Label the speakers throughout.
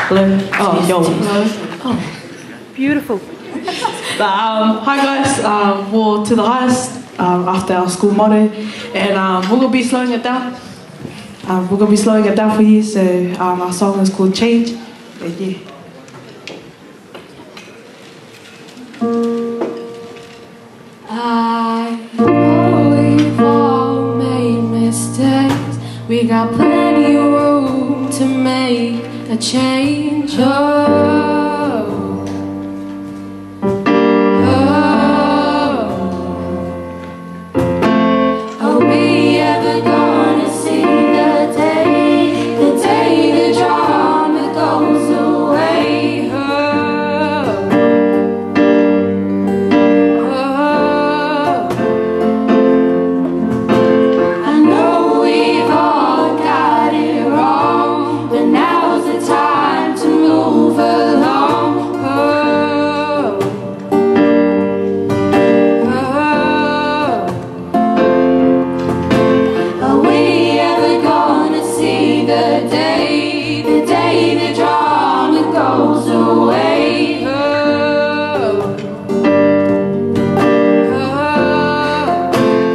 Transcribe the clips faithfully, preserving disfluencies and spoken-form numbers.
Speaker 1: Hello. Oh, yo. Hello. Oh, beautiful. But, um, hi guys. Um, we're to the highest um, after our school motto, and um, we're gonna be slowing it down. Um, we're gonna be slowing it down for you. So um, our song is called Change. Thank you.
Speaker 2: I know we've all made mistakes. We got plenty of room to make a change. Oh, oh, are we ever gonna see the day, the day the drama goes away? Oh, oh, I know we've all got it wrong, but now's the time to move along. Oh, oh, are we ever gonna see the day, the day the drama goes away? Oh, oh,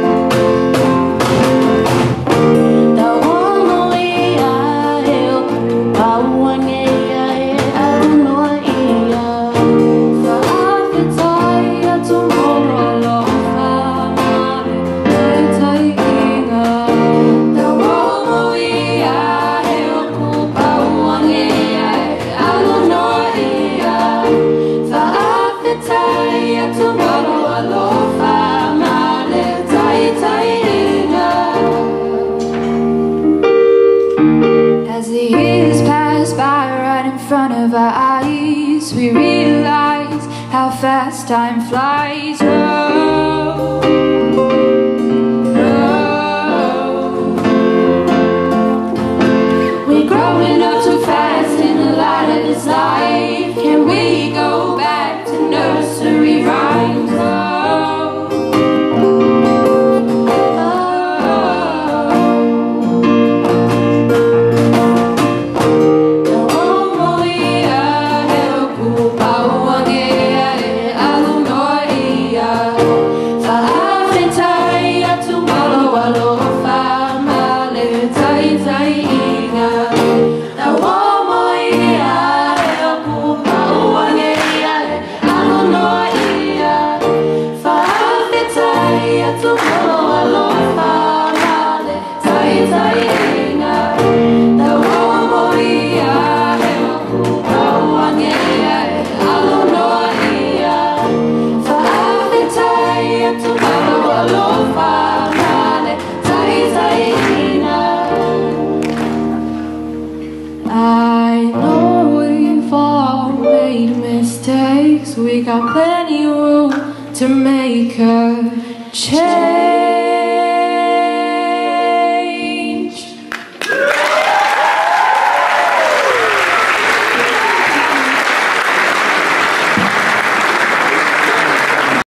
Speaker 2: the one way I help, I want I don't know I for appetite tomorrow long taking the one way I help, I want I don't know for appetite tomorrow long as the years pass by right in front of our eyes, we realize how fast time flies. Oh, oh. We're growing up too fast in the light of this life. Can we go back to nursery rhymes? Oh, I know we've all made mistakes. We got plenty of room to make a change.